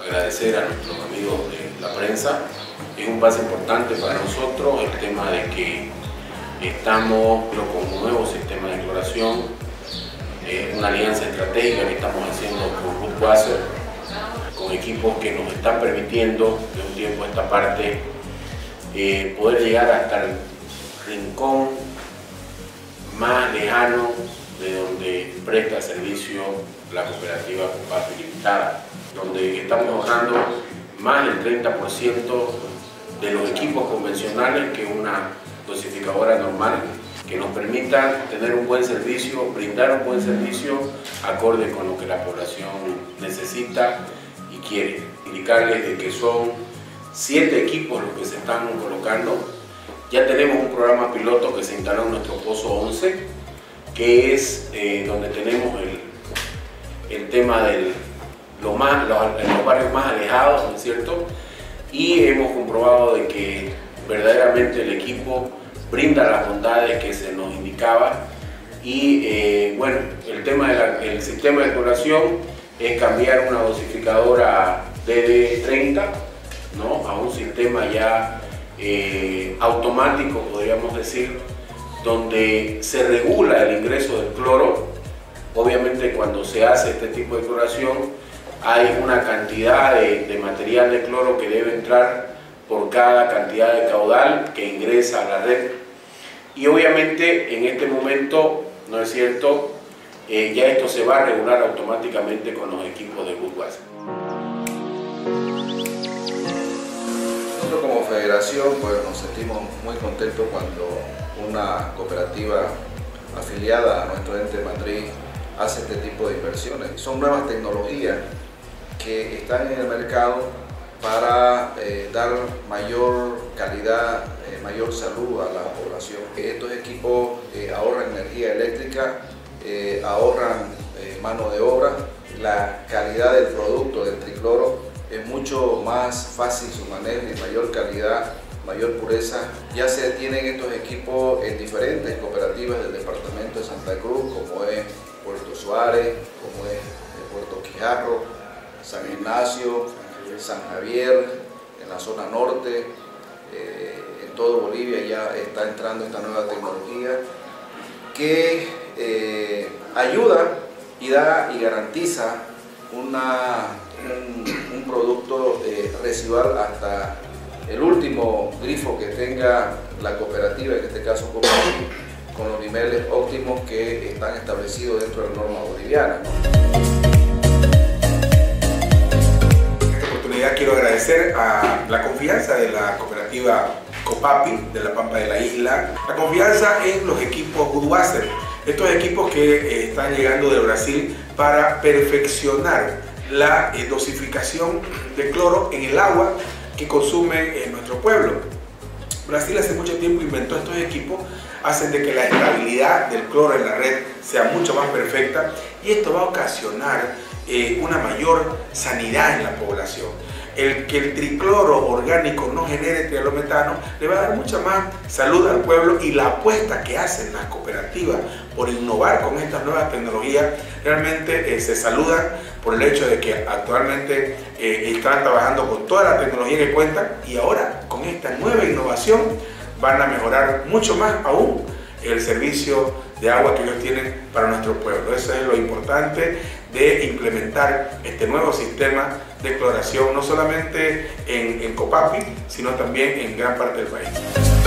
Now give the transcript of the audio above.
agradecer a nuestros amigos de la prensa. Es un paso importante para nosotros el tema de que estamos con un nuevo sistema de cloración, una alianza estratégica que estamos haciendo con Budweiser, con equipos que nos están permitiendo de un tiempo a esta parte poder llegar hasta el rincón más lejano de donde presta servicio la cooperativa Copapi Limitada, donde estamos ahorrando más del 30% de los equipos convencionales que una dosificadora normal, que nos permitan tener un buen servicio, brindar un buen servicio acorde con lo que la población necesita y quiere. Indicarles de que son 7 equipos los que se están colocando. Ya tenemos un programa piloto que se instaló en nuestro pozo 11, que es donde tenemos el tema de los barrios más alejados, ¿no es cierto? Y hemos comprobado de que verdaderamente el equipo brinda las bondades que se nos indicaba. Y bueno, el tema del sistema de cloración es cambiar una dosificadora DD30, ¿no?, a un sistema ya automático, podríamos decir, donde se regula el ingreso del cloro. Obviamente cuando se hace este tipo de cloración hay una cantidad de material de cloro que debe entrar por cada cantidad de caudal que ingresa a la red. Y obviamente en este momento, ¿no es cierto?, ya esto se va a regular automáticamente con los equipos de Budweiser. Nosotros como federación pues nos sentimos muy contentos cuando una cooperativa afiliada a nuestro ente matriz hace este tipo de inversiones. Son nuevas tecnologías que están en el mercado para dar mayor calidad, mayor salud a la población. Estos equipos ahorran energía eléctrica, ahorran mano de obra, la calidad del producto del tricloro es mucho más fácil su manejo y mayor calidad, mayor pureza. Ya se tienen estos equipos en diferentes cooperativas del departamento de Santa Cruz, como es Puerto Suárez, como es Puerto Quijarro, San Ignacio, San Javier, en la zona norte, en todo Bolivia ya está entrando esta nueva tecnología que ayuda y da y garantiza un producto residual hasta el último grifo que tenga la cooperativa, en este caso Copapi, con los niveles óptimos que están establecidos dentro de la norma boliviana. En esta oportunidad quiero agradecer a la confianza de la cooperativa Copapi de la Pampa de la Isla, la confianza en los equipos Budweiser, estos equipos que están llegando de Brasil para perfeccionar la dosificación de cloro en el agua que consume nuestro pueblo. Brasil hace mucho tiempo inventó estos equipos, hacen de que la estabilidad del cloro en la red sea mucho más perfecta y esto va a ocasionar una mayor sanidad en la población. El que el tricloro orgánico no genere trialometano le va a dar mucha más salud al pueblo, y la apuesta que hacen las cooperativas por innovar con estas nuevas tecnologías realmente se saludan por el hecho de que actualmente están trabajando con toda la tecnología que cuentan, y ahora con esta nueva innovación van a mejorar mucho más aún el servicio de agua que ellos tienen para nuestro pueblo. Eso es lo importante de implementar este nuevo sistema de cloración, no solamente en Copapi, sino también en gran parte del país.